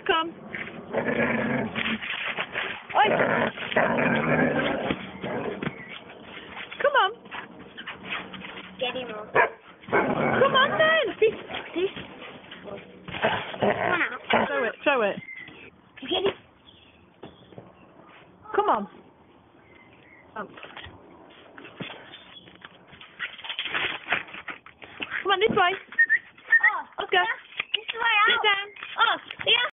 come. Oi. Come on. Get him off. Come on then. This. Throw it. Get him. Come on. Come on, this way. Oh, Let's go. this way out. Sit down. Oh, yeah.